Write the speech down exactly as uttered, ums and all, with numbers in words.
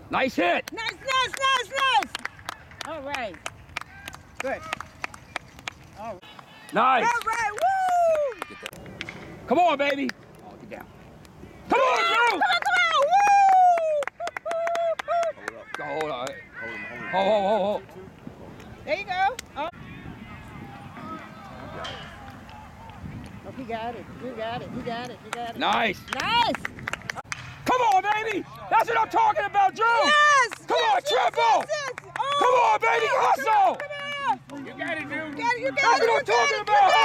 Nice hit. Nice, nice, nice, nice. All right. Good. All right. Nice. All right, woo! Come on, baby. Oh, get down. Come on, Drew. Come on, come on, woo! Go, hold on. Hold, hold, hold, hold. There you go. Oh. Oh, he got it. You got it. You got it. You got it. Nice. Nice. Come on, baby. That's what I'm talking about, Drew. Yes. Come yes, on, yes, triple. Yes, yes. Oh, Come on, baby. Hustle. come on. You got it, Drew. You got it. You got That's it. what I'm You got talking it. about.